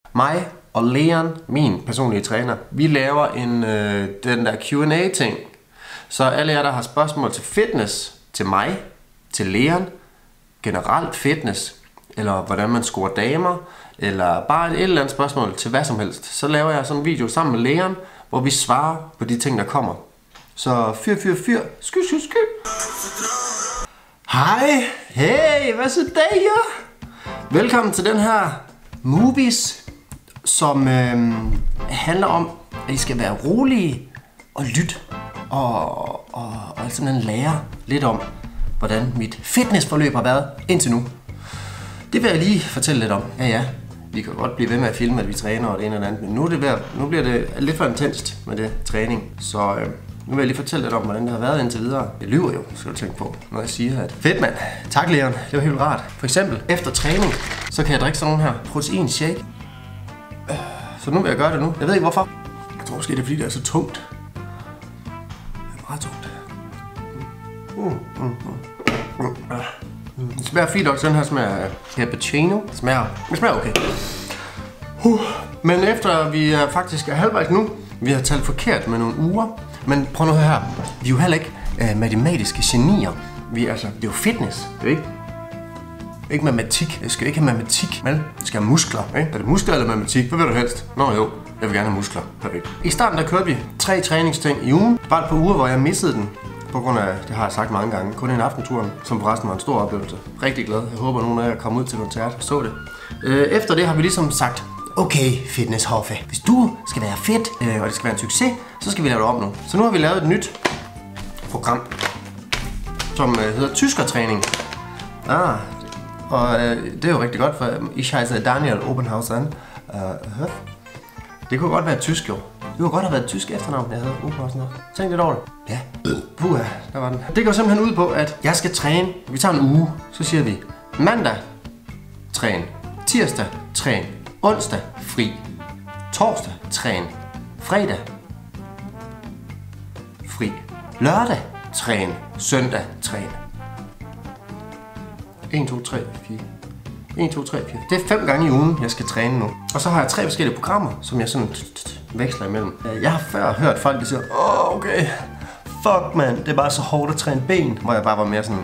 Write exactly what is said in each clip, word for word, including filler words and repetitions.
Mig og Leon, min personlige træner, vi laver en, øh, den der Q and A ting. Så alle jer, der har spørgsmål til fitness, til mig, til Leon, generelt fitness, eller hvordan man scorer damer, eller bare et eller andet spørgsmål til hvad som helst, så laver jeg sådan en video sammen med Leon, hvor vi svarer på de ting, der kommer. Så fyr, fyr, fyr, sky, sky, sky. Hej, hey, hvad så dag, ja? Velkommen til den her movies, som øh, handler om, at I skal være rolige og lytte og, og, og simpelthen lære lidt om, hvordan mit fitnessforløb har været indtil nu. Det vil jeg lige fortælle lidt om. Ja, ja, vi kan godt blive ved med at filme, at vi træner og det ene eller andet, men nu, er det ved, nu bliver det lidt for intenst med det træning, så øh, nu vil jeg lige fortælle lidt om, hvordan det har været indtil videre. Jeg lyver jo, skal du tænke på, når jeg siger, at fedt mand, tak Leon, det var helt rart. For eksempel, efter træning, så kan jeg drikke sådan nogle her protein shake. Så nu vil jeg gøre det nu. Jeg ved ikke hvorfor. Jeg tror måske det er fordi det er så tungt. Det er meget tungt. Mm, mm, mm, mm. Det smager fint også, den her smager cappuccino. Det smager, det smager okay. Uh. Men efter vi er faktisk er halvvejs nu, vi har talt forkert med nogle uger. Men prøv nu her, vi er jo heller ikke uh, matematiske genier. Vi altså, det er jo fitness, det er ikke? Ikke matematik. Jeg skal ikke have matematik, men jeg skal have muskler, ikke? Er det muskler eller matematik? Hvad vil du helst? Nå jo, jeg vil gerne have muskler. Perfekt. I starten der kørte vi tre træningsting i ugen. Det var et par uger, hvor jeg missede den. På grund af, det har jeg sagt mange gange, kun en aftentur, som forresten var en stor oplevelse. Rigtig glad. Jeg håber, nogen af jer kommer ud til koncert og så det. Efter det har vi ligesom sagt, okay fitness Hoffe, hvis du skal være fedt, og det skal være en succes, så skal vi lave det om nu. Så nu har vi lavet et nyt program, som hedder tyskertræning. Ah, og det er jo rigtig godt, for ich heiße Daniel Obenhausen. Uh, det kunne godt være tysk jo. Det kunne godt have været et tysk efternavn, jeg havde Obenhausen. Tænk lidt over det. Ja. Puha, der var den. Det går simpelthen ud på, at jeg skal træne. Vi tager en uge, så siger vi mandag, træn. Tirsdag, træn. Onsdag, fri. Torsdag, træn. Fredag, fri. Lørdag, træn. Søndag, træn. en, to, tre, fire. en, to, tre, fire. Det er fem gange i ugen, jeg skal træne nu. Og så har jeg tre forskellige programmer, som jeg sådan veksler imellem. Jeg har før hørt folk, der siger, åh, okay, fuck man, det er bare så hårdt at træne ben. Hvor jeg bare var mere sådan,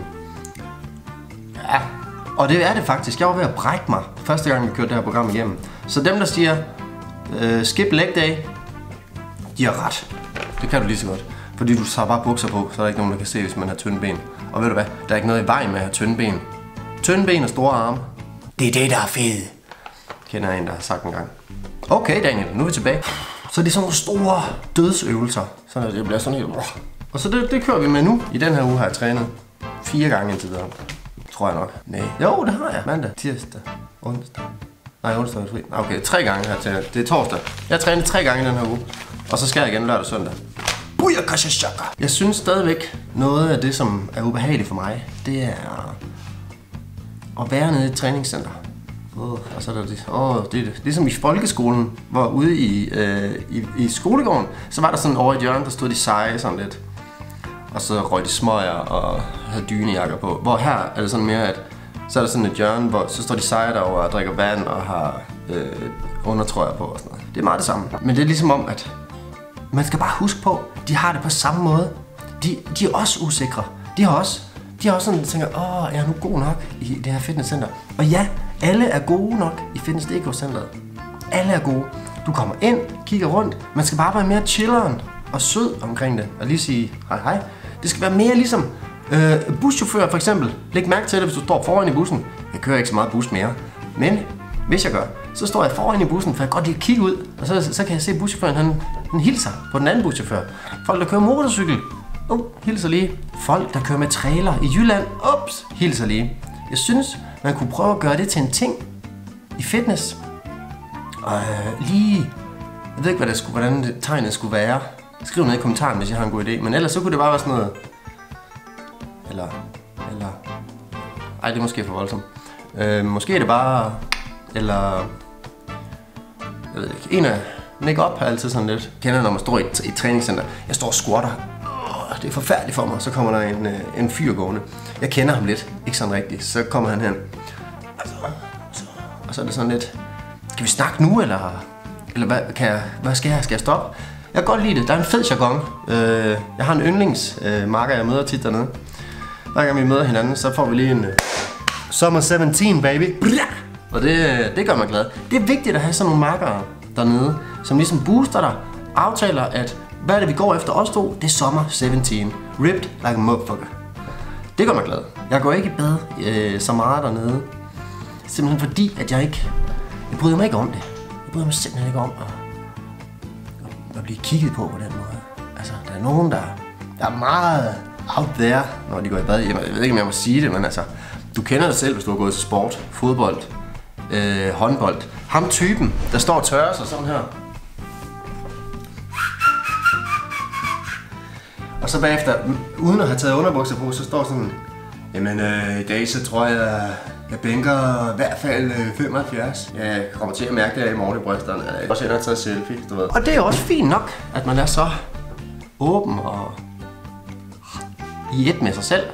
ja. Og det er det faktisk. Jeg var ved at brække mig, første gang vi kørte det her program igennem. Så dem, der siger, øh, skip leg day, de har ret. Det kan du lige så godt. Fordi du tager bare bukser på, så er der ikke nogen, der kan se, hvis man har tynde ben. Og ved du hvad, der er ikke noget i vejen med at have tynde ben. Tynde ben og store arme. Det er det, der er fedt. Kender jeg en, der har sagt en gang. Okay, Daniel, nu er vi tilbage. Så det er sådan nogle store dødsøvelser. Så det bliver sådan helt... Og så det, det kører vi med nu. I den her uge har jeg trænet fire gange indtil videre. Tror jeg nok. Nej. Jo, det har jeg. Mandag, tirsdag, onsdag. Nej, onsdag er fri. Okay, tre gange her til. Det er torsdag. Jeg har trænet tre gange i den her uge. Og så skal jeg igen lørdag og søndag. Jeg synes stadigvæk, noget af det, som er ubehageligt for mig, det er at være nede i et træningscenter. Oh, og så er der det. Oh, det er det. Ligesom i folkeskolen, hvor ude i, øh, i, i skolegården, så var der sådan over i hjørnet, der stod de seje sådan lidt. Og så røg de smøger og havde dynejakker på. Hvor her er det sådan mere, at så er der sådan et hjørne, hvor så står de seje derovre og drikker vand og har øh, undertrøjer på og sådan noget. Det er meget det samme. Men det er ligesom om, at man skal bare huske på, de har det på samme måde. De, de er også usikre. De har også, de har også sådan, tænker, åh, jeg er nu god nok i det her fitnesscenter. Og ja, alle er gode nok i Fitness punktum d k-centeret. Alle er gode. Du kommer ind, kigger rundt. Man skal bare være mere chilleren og sød omkring det. Og lige sige hej hej. Det skal være mere ligesom øh, buschauffør for eksempel. Læg mærke til det, hvis du står foran i bussen. Jeg kører ikke så meget bus mere. Men hvis jeg gør, så står jeg foran i bussen, for jeg kan godt lide at kigge ud. Og så, så kan jeg se buschaufføren, han, han hilser på den anden buschauffør. Folk, der kører motorcykel. Oh, hilser lige. Folk, der kører med trailer i Jylland. Ups, hilser lige. Jeg synes, man kunne prøve at gøre det til en ting i fitness. Og øh, lige... Jeg ved ikke, hvad det skulle, hvordan det tegnet skulle være. Skriv ned i kommentaren, hvis jeg har en god idé. Men ellers så kunne det bare være sådan noget... Eller... Eller... Ej, det er måske for voldsomt. Øh, måske er det bare... Eller... Jeg ved ikke. En af... Make-up er altid sådan lidt. Jeg kender, når man står i et, i et træningscenter. Jeg står og squatter. Oh, det er forfærdeligt for mig. Så kommer der en, en fyr gående. Jeg kender ham lidt. Ikke sådan rigtigt. Så kommer han hen. Og så, og så er det sådan lidt... Skal vi snakke nu, eller, eller hvad, kan jeg, hvad skal jeg? Skal jeg stoppe? Jeg kan godt lide det. Der er en fed jargon. Øh, jeg har en yndlingsmarker, øh, jeg møder tit dernede. Hver gang vi møder hinanden, så får vi lige en øh, Summer sytten, baby. Og det, det gør mig glad. Det er vigtigt at have sådan nogle markere dernede, som ligesom booster dig, aftaler, at hvad er det, vi går efter os to? Det er Summer sytten. Ripped like a motherfucker. Det gør mig glad. Jeg går ikke i bad øh, så meget dernede. Simpelthen fordi, at jeg ikke... Jeg bryder mig ikke om det. Jeg bryder mig simpelthen ikke om at, at, at blive kigget på på den måde. Altså, der er nogen, der, der er meget out there, når de går i bad. Jeg ved ikke, om jeg må sige det, men altså... Du kender dig selv, hvis du har gået til sport, fodbold, øh, håndbold. Ham typen, der står og tørrer sig sådan her. Og så bagefter, uden at have taget underbukser på, så står sådan... Jamen, øh, i dag så tror jeg, jeg bænker i hvert fald øh, femoghalvfjerds. Jeg kommer til at mærke det i morgen i brysterne. Jeg også ender taget selfie, du ved. Og det er også fint nok, at man er så åben og i et med sig selv.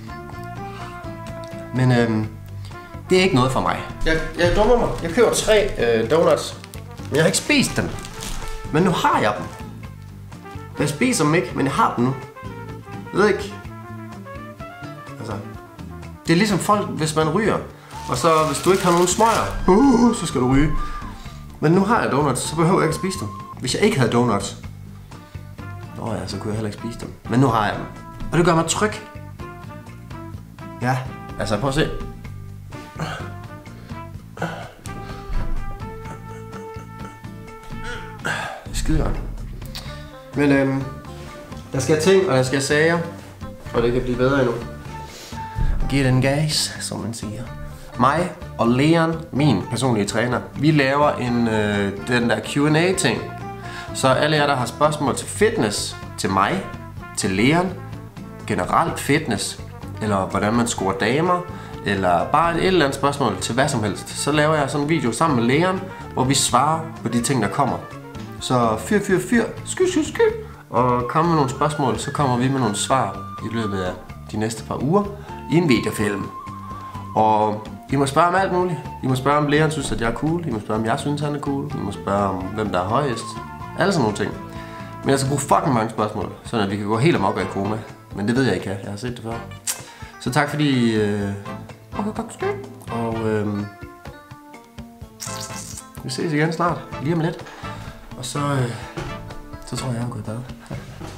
Men øhm, det er ikke noget for mig. Jeg, jeg dummer mig. Jeg køber tre øh, donuts, men jeg har ikke spist dem. Men nu har jeg dem. Jeg spiser dem ikke, men jeg har dem nu. Jeg ved ikke. Altså, det er ligesom folk, hvis man ryger. Og så hvis du ikke har nogen smøger, uh, så skal du ryge. Men nu har jeg donuts, så behøver jeg ikke spise dem. Hvis jeg ikke havde donuts, nå ja, så kunne jeg heller ikke spise dem. Men nu har jeg dem. Og det gør mig tryg. Ja. Altså, prøv at se. Det er skide godt. Men øhm, der skal ting, og der skal sager, og det kan blive bedre endnu. Giv den gas, som man siger. Mig og Leon, min personlige træner, vi laver en, øh, den der Q and A ting. Så alle jer, der har spørgsmål til fitness, til mig, til Leon, generelt fitness, eller hvordan man scorer damer, eller bare et eller andet spørgsmål til hvad som helst, så laver jeg sådan en video sammen med Leon, hvor vi svarer på de ting, der kommer. Så fyr, fyr, fyr, sky, sky, sky, og kom med nogle spørgsmål, så kommer vi med nogle svar i løbet af de næste par uger i en videofilm. Og I må spørge om alt muligt. I må spørge om Leon synes, at jeg er cool. I må spørge om jeg synes, han er cool. I må spørge om hvem der er højest. Alle sådan nogle ting. Men jeg skal bruge fucking mange spørgsmål, så at vi kan gå helt amok i koma. Men det ved jeg ikke, jeg har set det før. Så tak fordi... Øh... Og øh... vi ses igen snart, lige om lidt. Og så, øh... så tror jeg, jeg er gået i bad.